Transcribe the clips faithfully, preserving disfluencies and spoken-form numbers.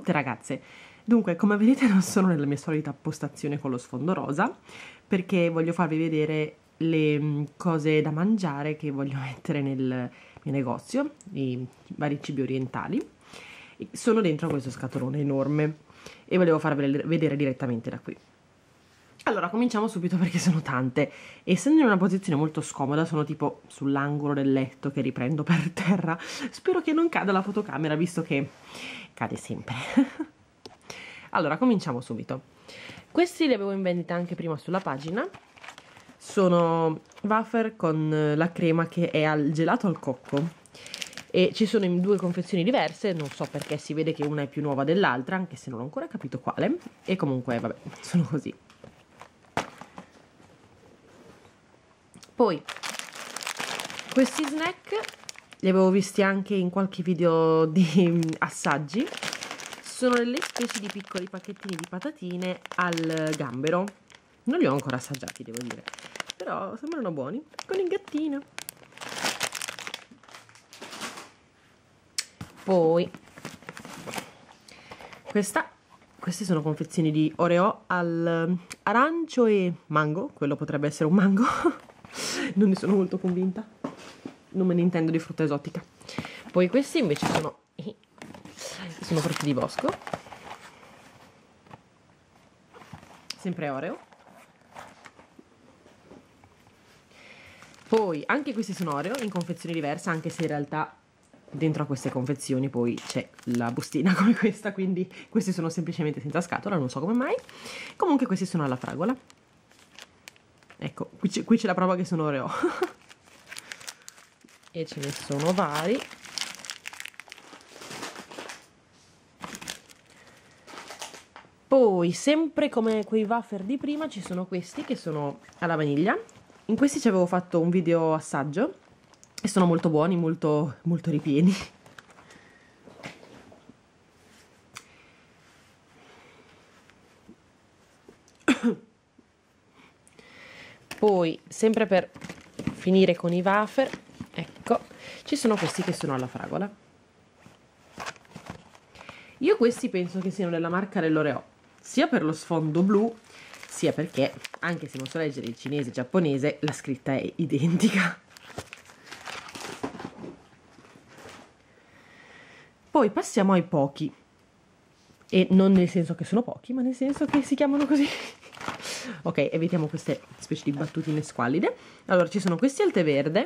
tutte ragazze. Dunque, come vedete non sono nella mia solita postazione con lo sfondo rosa, perché voglio farvi vedere le mm, cose da mangiare che voglio mettere nel mio negozio, i vari cibi orientali. Sono dentro questo scatolone enorme e volevo farvele vedere direttamente da qui. Allora, cominciamo subito perché sono tante. Essendo in una posizione molto scomoda, sono tipo sull'angolo del letto che riprendo per terra. Spero che non cada la fotocamera, visto che cade sempre. Allora, cominciamo subito. Questi li avevo in vendita anche prima sulla pagina. Sono wafer con la crema che è al gelato al cocco. E ci sono in due confezioni diverse, non so perché si vede che una è più nuova dell'altra, anche se non ho ancora capito quale. E comunque, vabbè, sono così. Poi, questi snack li avevo visti anche in qualche video di assaggi. Sono delle specie di piccoli pacchettini di patatine al gambero. Non li ho ancora assaggiati, devo dire, però sembrano buoni, con il gattino. Poi, questa, queste sono confezioni di Oreo al arancio e mango. Quello potrebbe essere un mango. Non ne sono molto convinta, non me ne intendo di frutta esotica. Poi questi invece sono sono frutti di bosco, sempre Oreo. Poi anche questi sono Oreo in confezioni diverse, anche se in realtà dentro a queste confezioni poi c'è la bustina come questa, quindi questi sono semplicemente senza scatola, non so come mai. Comunque questi sono alla fragola. Ecco, qui c'è la prova che sono Oreo. E ce ne sono vari. Poi, sempre come quei wafer di prima, ci sono questi che sono alla vaniglia. In questi ci avevo fatto un video assaggio e sono molto buoni, molto, molto ripieni. Poi, sempre per finire con i wafer, ecco, ci sono questi che sono alla fragola. Io questi penso che siano della marca dell'Oreo, sia per lo sfondo blu, sia perché, anche se non so leggere il cinese e giapponese, la scritta è identica. Poi passiamo ai pochi. E non nel senso che sono pochi, ma nel senso che si chiamano così. Ok, evitiamo queste specie di battutine squallide. Allora, ci sono questi al tè verde.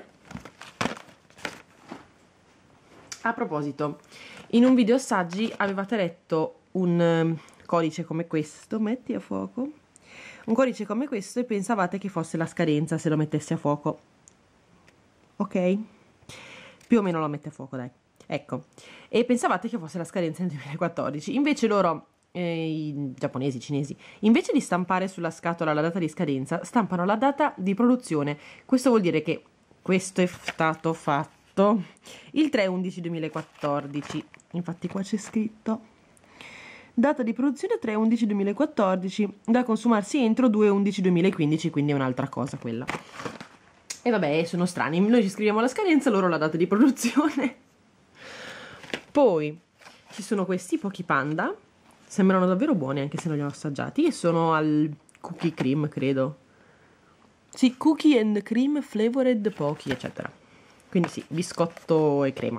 A proposito, in un video assaggi avevate letto un um, codice come questo. Metti a fuoco. Un codice come questo e pensavate che fosse la scadenza se lo mettessi a fuoco. Ok? Più o meno lo mette a fuoco, dai. Ecco. E pensavate che fosse la scadenza nel duemilaquattordici. Invece loro... i giapponesi, i cinesi, invece di stampare sulla scatola la data di scadenza, stampano la data di produzione. Questo vuol dire che questo è stato fatto il tre undici duemilaquattordici. Infatti qua c'è scritto data di produzione tre undici duemilaquattordici, da consumarsi entro due undici duemilaquindici, quindi è un'altra cosa quella. E vabbè, sono strani, noi ci scriviamo la scadenza, loro la data di produzione. Poi ci sono questi pochi panda. Sembrano davvero buoni anche se non li ho assaggiati, e sono al cookie cream, credo. Sì, cookie and cream flavored pochi, eccetera. Quindi sì, biscotto e crema.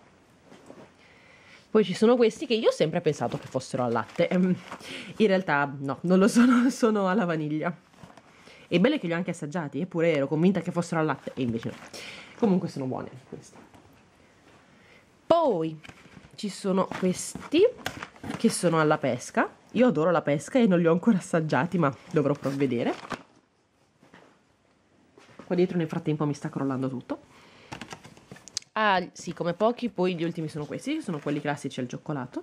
Poi ci sono questi che io ho sempre pensato che fossero al latte. In realtà no, non lo sono, sono alla vaniglia. E belle che li ho anche assaggiati, eppure ero convinta che fossero al latte, e invece no. Comunque sono buoni questi. Poi ci sono questi che sono alla pesca. Io adoro la pesca e non li ho ancora assaggiati, ma dovrò provvedere. Qua dietro nel frattempo mi sta crollando tutto. Ah, sì, come pochi. Poi gli ultimi sono questi, sono quelli classici al cioccolato.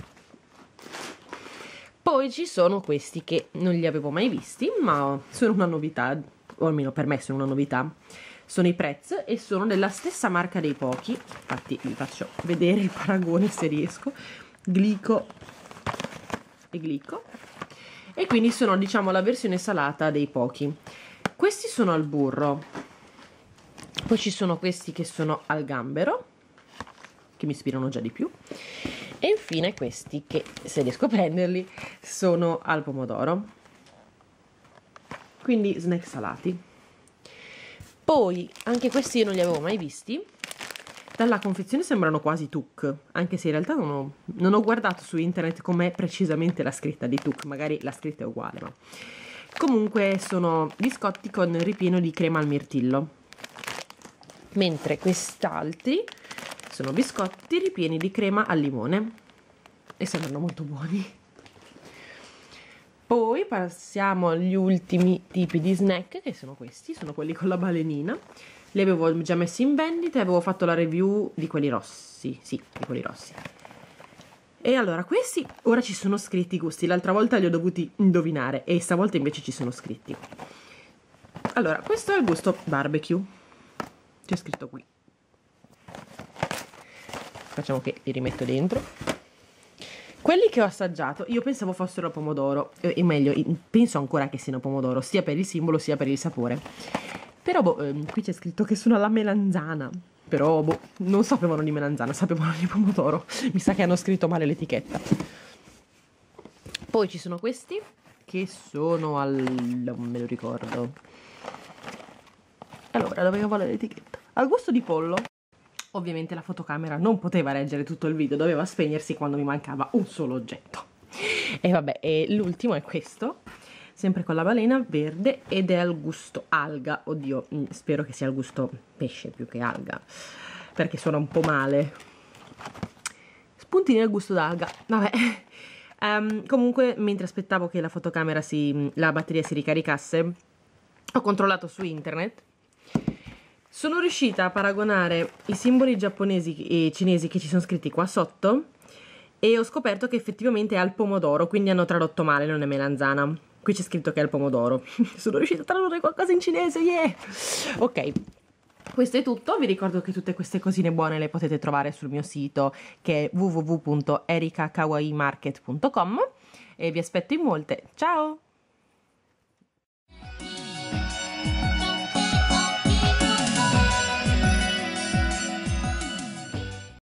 Poi ci sono questi che non li avevo mai visti, ma sono una novità, o almeno per me sono una novità. Sono i Prez e sono della stessa marca dei pochi. Infatti vi faccio vedere il paragone se riesco. Glico e Glico. E quindi sono, diciamo, la versione salata dei pochi. Questi sono al burro. Poi ci sono questi che sono al gambero, che mi ispirano già di più. E infine questi che, se riesco a prenderli, sono al pomodoro, quindi snack salati. Poi anche questi io non li avevo mai visti, dalla confezione sembrano quasi Tuk, anche se in realtà non ho, non ho guardato su internet com'è precisamente la scritta di Tuk, magari la scritta è uguale, ma comunque sono biscotti con ripieno di crema al mirtillo, mentre quest'altri sono biscotti ripieni di crema al limone e sembrano molto buoni. Poi passiamo agli ultimi tipi di snack, che sono questi, sono quelli con la balenina. Li avevo già messi in vendita e avevo fatto la review di quelli rossi, sì, di quelli rossi. E allora, questi ora ci sono scritti i gusti, l'altra volta li ho dovuti indovinare e stavolta invece ci sono scritti. Allora, questo è il gusto barbecue, c'è scritto qui. Facciamo che li rimetto dentro. Quelli che ho assaggiato, io pensavo fossero al pomodoro, e eh, meglio, penso ancora che siano pomodoro, sia per il simbolo sia per il sapore. Però boh, ehm, qui c'è scritto che sono alla melanzana, però boh, non sapevano di melanzana, sapevano di pomodoro. Mi sa che hanno scritto male l'etichetta. Poi ci sono questi, che sono al... non me lo ricordo. Allora, dove vuole l'etichetta? Al gusto di pollo. Ovviamente la fotocamera non poteva reggere tutto il video, doveva spegnersi quando mi mancava un solo oggetto. E vabbè, e l'ultimo è questo, sempre con la balena verde, ed è al gusto alga. Oddio, spero che sia al gusto pesce più che alga, perché suona un po' male. Spuntini al gusto d'alga, vabbè. Um, comunque, mentre aspettavo che la fotocamera si... la batteria si ricaricasse, ho controllato su internet. Sono riuscita a paragonare i simboli giapponesi e cinesi che ci sono scritti qua sotto e ho scoperto che effettivamente è al pomodoro, quindi hanno tradotto male, non è melanzana. Qui c'è scritto che è al pomodoro. Sono riuscita a tradurre qualcosa in cinese, yeah! Ok, questo è tutto. Vi ricordo che tutte queste cosine buone le potete trovare sul mio sito, che è w w w punto erika kawaii market punto com, e vi aspetto in molte. Ciao!